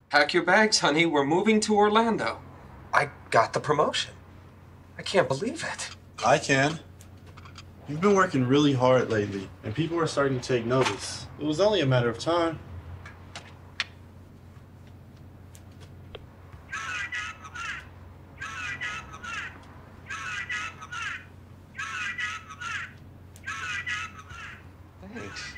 Pack your bags, honey. We're moving to Orlando. I got the promotion. I can't believe it. I can. You've been working really hard lately, and people are starting to take notice. It was only a matter of time. Thanks.